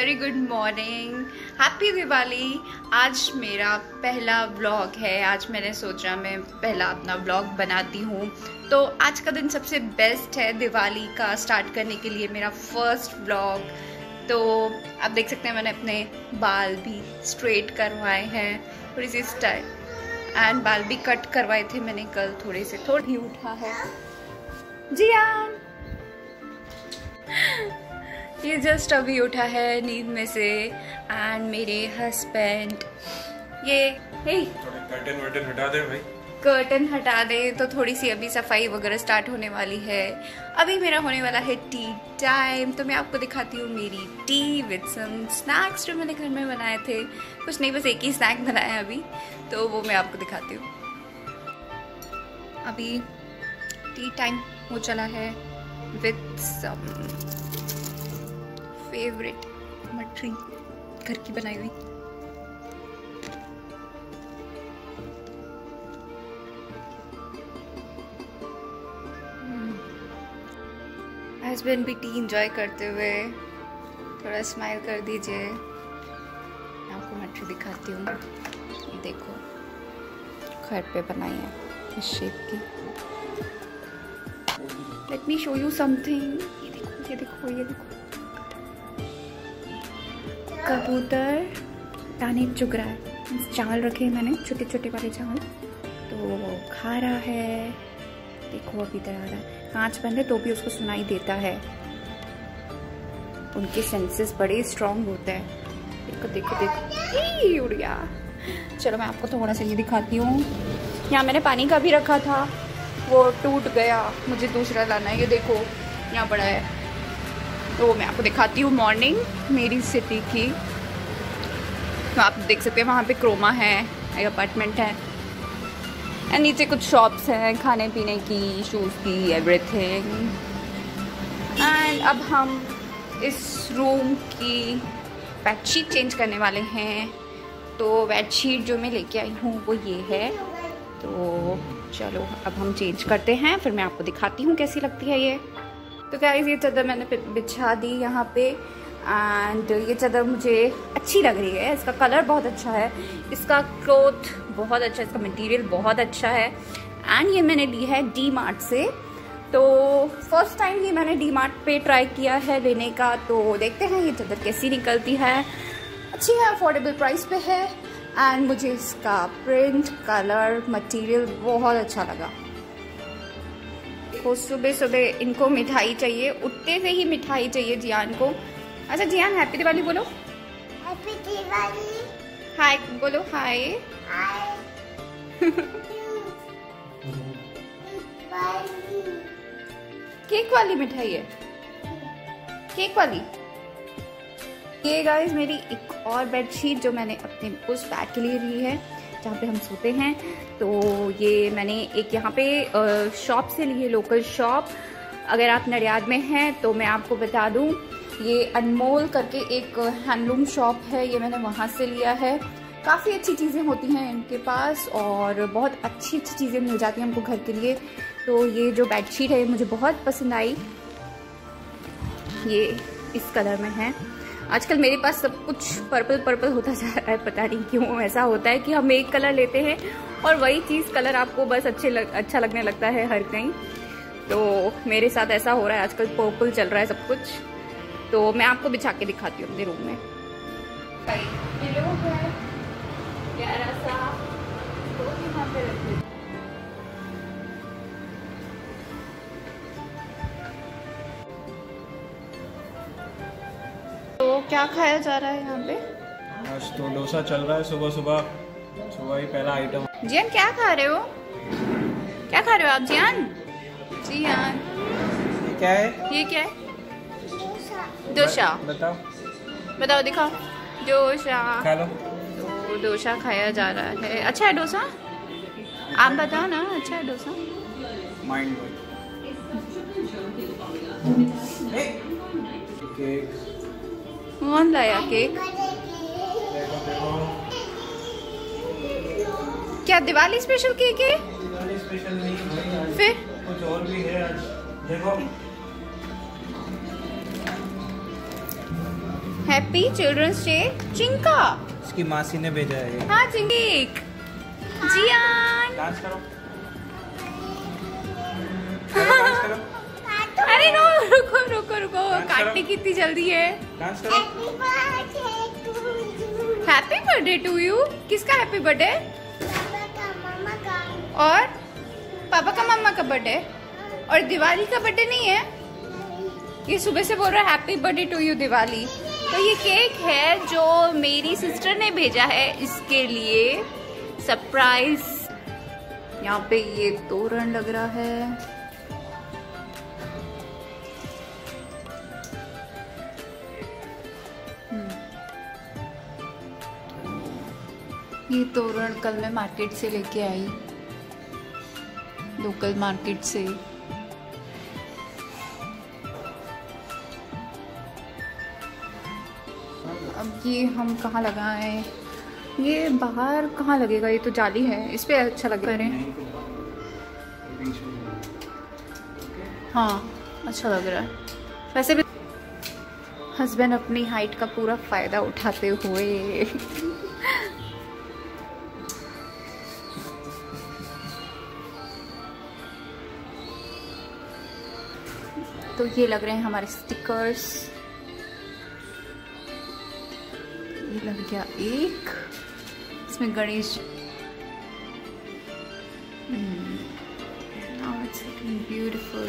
Very good morning, happy Diwali. आज मेरा पहला व्लॉग है। आज मैंने सोचा मैं पहला अपना व्लॉग बनाती हूँ, तो आज का दिन सबसे बेस्ट है दिवाली का स्टार्ट करने के लिए, मेरा फर्स्ट व्लॉग। तो आप देख सकते हैं मैंने अपने बाल भी स्ट्रेट करवाए हैं, थोड़ी सी स्टाइल, एंड बाल भी कट करवाए थे मैंने कल, थोड़ी उठा है जियान। ये जस्ट अभी उठा है नींद में से, एंड मेरे हस्बैंड ये कर्टन वर्टन हटा दे भाई, कर्टन हटा दे, तो थोड़ी सी अभी सफाई वगैरह स्टार्ट होने वाली है। अभी मेरा होने वाला है टी टाइम, तो मैं आपको दिखाती हूँ मेरी टी विद सम स्नैक्स जो मैंने घर में बनाए थे। कुछ नहीं, बस एक ही स्नैक बनाया है अभी, तो वो मैं आपको दिखाती हूँ। अभी टी टाइम हो चला है विद सम फेवरेट मठरी घर की बनाई हुई। हस्बैंड भी टी एंजॉय करते हुए थोड़ा स्माइल कर दीजिए। मैं आपको मठरी दिखाती हूँ, ये देखो घर पे बनाई है इस शेप की। Let me show you something. ये देखो ये देखो ये देखो, कबूतर दाने चुग रहा है। चावल रखे हैं मैंने, छोटे छोटे वाले चावल, तो वो खा रहा है। देखो अभी इधर आ रहा है, कांच बंद है तो भी उसको सुनाई देता है। उनके सेंसेस बड़े स्ट्रांग होते हैं। देखो देखो देखो, उड़ गया। चलो मैं आपको थोड़ा सा ये दिखाती हूँ। यहाँ मैंने पानी का भी रखा था, वो टूट गया, मुझे दूसरा लाना है। ये देखो यहाँ पड़ा है, तो मैं आपको दिखाती हूँ मॉर्निंग मेरी सिटी की। तो आप देख सकते हैं वहाँ पे क्रोमा है, एक अपार्टमेंट है, एंड नीचे कुछ शॉप्स हैं खाने पीने की, शूज़ की, एवरीथिंग। एंड अब हम इस रूम की बेडशीट चेंज करने वाले हैं। तो बेडशीट जो मैं लेके आई हूँ वो ये है। तो चलो अब हम चेंज करते हैं, फिर मैं आपको दिखाती हूँ कैसी लगती है ये। तो गाइस ये चादर मैंने बिछा दी यहाँ पे, एंड ये चादर मुझे अच्छी लग रही है। इसका कलर बहुत अच्छा है, इसका क्लॉथ बहुत अच्छा है, इसका मटेरियल बहुत अच्छा है। एंड ये मैंने ली है डी मार्ट से। तो फर्स्ट टाइम ये मैंने डी मार्ट पे ट्राई किया है लेने का, तो देखते हैं ये चादर कैसी निकलती है। अच्छी है, अफोर्डेबल प्राइस पे है, एंड मुझे इसका प्रिंट, कलर, मटेरियल बहुत अच्छा लगा। सुबह सुबह इनको मिठाई चाहिए, उठते से ही मिठाई चाहिए जियान को। अच्छा जियान, हैप्पी दिवाली बोलो। हैप्पी दिवाली। हाय बोलो, हाय। केक वाली मिठाई है, केक वाली। ये गाइस मेरी एक और बेडशीट जो मैंने अपने उस बैग के लिए ली है जहाँ पे हम सोते हैं। तो ये मैंने एक यहाँ पे शॉप से ली है, लोकल शॉप। अगर आप नडियाद में हैं तो मैं आपको बता दूँ, ये अनमोल करके एक हैंडलूम शॉप है, ये मैंने वहाँ से लिया है। काफ़ी अच्छी चीज़ें होती हैं इनके पास, और बहुत अच्छी अच्छी चीज़ें मिल जाती हैं हमको घर के लिए। तो ये जो बेडशीट है मुझे बहुत पसंद आई, ये इस कलर में है। आजकल मेरे पास सब कुछ पर्पल पर्पल होता जा रहा है, पता नहीं क्यों ऐसा होता है कि हम एक कलर लेते हैं और वही चीज़ कलर आपको बस अच्छा लगने लगता है हर कहीं। तो मेरे साथ ऐसा हो रहा है, आजकल पर्पल चल रहा है सब कुछ। तो मैं आपको बिछा के दिखाती हूँ अपने रूम में। प्यारा सा तो यहाँ पे रखिए। तो क्या खाया जा रहा है यहाँ पे? आज तो डोसा चल रहा है, सुबह सुबह ही पहला आइटम। जियान क्या खा रहे हो? क्या खा रहे हो आप जियान? जियान ये क्या है? ये क्या है? डोसा। बताओ बताओ, दिखाओ। डोसा खा लो। तो डोसा खाया जा रहा है। अच्छा है डोसा? आप बताओ ना, अच्छा है डोसा? Mind cake. कौन लाया केक? क्या दिवाली स्पेशल केक है? दिवाली स्पेशल नहीं है, फिर कुछ और भी है आज। देखो हैप्पी चिल्ड्रंस डे चिंका। इसकी मासी ने भेजा है। हाँ चिंकिक जियान डांस करो। डांस करो। अरे नो रुको रुको रुको, काटने की इतनी जल्दी है। डांस करो। Happy birthday to you. किसका हैप्पी बर्थडे? पापा का मामा का। और पापा का मम्मा का बर्थडे। और दिवाली का बर्थडे नहीं है? ये सुबह से बोल रहा है happy birthday to you Diwali. तो ये केक है जो मेरी सिस्टर ने भेजा है इसके लिए सरप्राइज। यहाँ पे ये तोरण लग रहा है। ये तोरण कल मैं मार्केट से लेके आई, लोकल मार्केट से। अब ये हम कहाँ लगाएं? ये बाहर कहाँ लगेगा? ये तो जाली है, इस पे अच्छा लगे करें। हाँ अच्छा लग रहा है। वैसे भी हस्बैंड अपनी हाइट का पूरा फायदा उठाते हुए तो ये लग रहे हैं हमारे स्टिकर्स। ये लग गया एक, इसमें Ganesh. Now it's looking beautiful.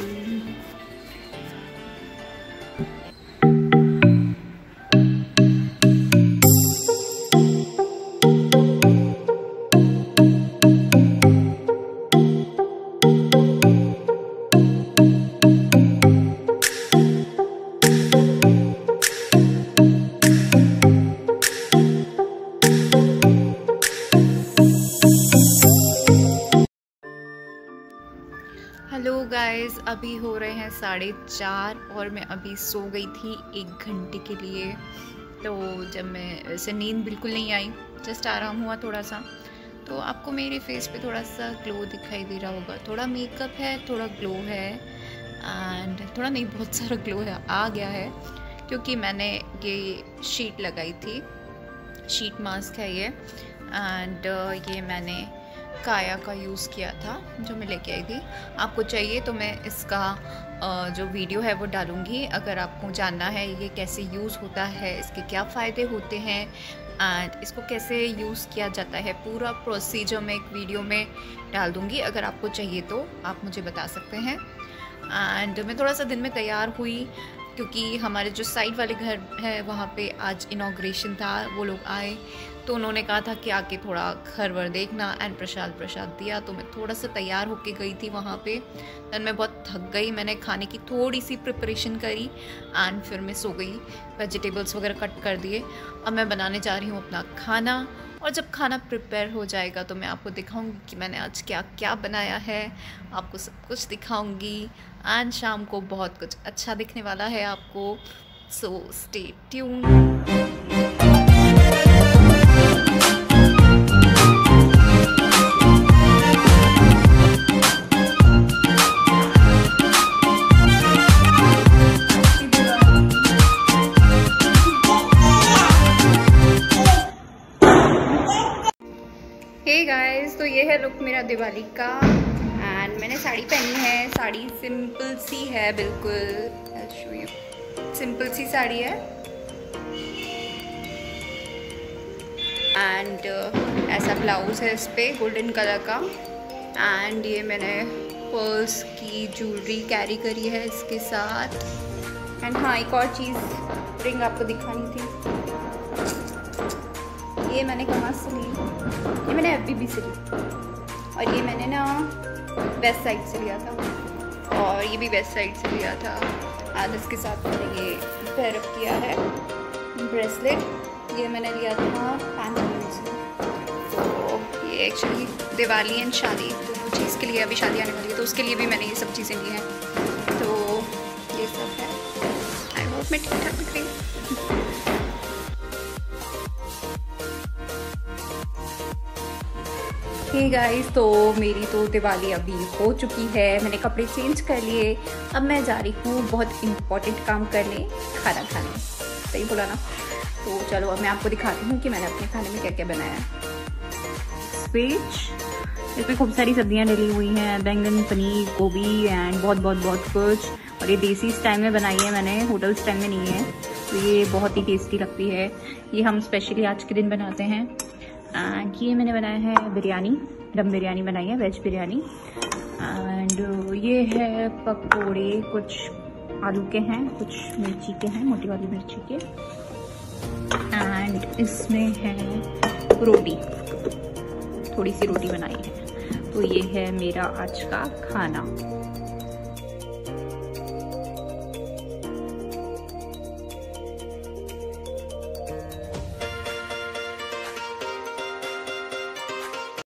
Hello guys, अभी हो रहे हैं 4:30 और मैं अभी सो गई थी 1 घंटे के लिए। तो जब मैं वैसे नींद बिल्कुल नहीं आई, जस्ट आराम हुआ थोड़ा सा, तो आपको मेरे फेस पे थोड़ा सा ग्लो दिखाई दे रहा होगा। थोड़ा मेकअप है, थोड़ा ग्लो है, एंड थोड़ा नहीं बहुत सारा ग्लो है, आ गया है, क्योंकि मैंने ये शीट लगाई थी, शीट मास्क है ये, एंड ये मैंने काया का यूज़ किया था जो मैं लेके आई थी। आपको चाहिए तो मैं इसका जो वीडियो है वो डालूँगी, अगर आपको जानना है ये कैसे यूज़ होता है, इसके क्या फ़ायदे होते हैं एंड इसको कैसे यूज़ किया जाता है, पूरा प्रोसीजर मैं एक वीडियो में डाल दूँगी। अगर आपको चाहिए तो आप मुझे बता सकते हैं। एंड मैं थोड़ा सा दिन में तैयार हुई, क्योंकि हमारे जो साइड वाले घर है वहाँ पे आज इनॉग्रेशन था, वो लोग आए तो उन्होंने कहा था कि आके थोड़ा घर वर देखना एंड प्रसाद दिया। तो मैं थोड़ा सा तैयार होके गई थी वहाँ पे। देन मैं बहुत थक गई, मैंने खाने की थोड़ी सी प्रिपरेशन करी एंड फिर मैं सो गई, वेजिटेबल्स वगैरह कट कर दिए। अब मैं बनाने जा रही हूँ अपना खाना, और जब खाना प्रिपेयर हो जाएगा तो मैं आपको दिखाऊंगी कि मैंने आज क्या क्या बनाया है, आपको सब कुछ दिखाऊंगी। एंड शाम को बहुत कुछ अच्छा दिखने वाला है आपको, so stay tuned. Hey guys, तो ये है लुक मेरा दिवाली का, एंड मैंने साड़ी पहनी है। साड़ी सिंपल सी है, बिल्कुल सिंपल सी साड़ी है, एंड ऐसा ब्लाउज है इस पे गोल्डन कलर का। एंड ये मैंने पर्ल्स की ज्वेलरी कैरी करी है इसके साथ। एंड हाँ, एक और चीज़ रिंग आपको दिखानी थी, ये मैंने कहाँ से ली, ये मैंने FBB से ली, और ये मैंने ना वेस्ट साइड से लिया था, और ये भी वेस्ट साइड से लिया था। आज इसके साथ मैंने ये पेयरअप किया है ब्रेसलेट, ये मैंने लिया था पैंथलून से। तो ये एक्चुअली दिवाली एंड शादी दोनों चीज़ के लिए, अभी शादी आने वाली है तो उसके लिए भी मैंने ये सब चीज़ें ली हैं। तो ये सब है, आई होप मैं ठीक ठाक दिख रही हूँ। हे गाइस, तो मेरी तो दिवाली अभी हो चुकी है, मैंने कपड़े चेंज कर लिए। अब मैं जा रही हूँ बहुत इम्पोर्टेंट काम करने, खाना खाने। सही बोला ना। तो चलो अब मैं आपको दिखाती हूँ कि मैंने अपने खाने में क्या क्या बनाया है। स्पीच, इसमें खूब सारी सब्जियाँ डली हुई हैं, बैंगन, पनीर, गोभी एंड बहुत कुछ। और ये देसी स्टाइल में बनाई है मैंने, होटल स्टाइल में नहीं है। तो ये बहुत ही टेस्टी लगती है। ये हम स्पेशली आज के दिन बनाते हैं। एंड ये मैंने बनाया है बिरयानी, दम बिरयानी बनाई है, वेज बिरयानी। एंड ये है पकौड़े, कुछ आलू के हैं, कुछ मिर्ची के हैं, मोटी वाली मिर्ची के। एंड इसमें है रोटी, थोड़ी सी रोटी बनाई है। तो ये है मेरा आज का खाना।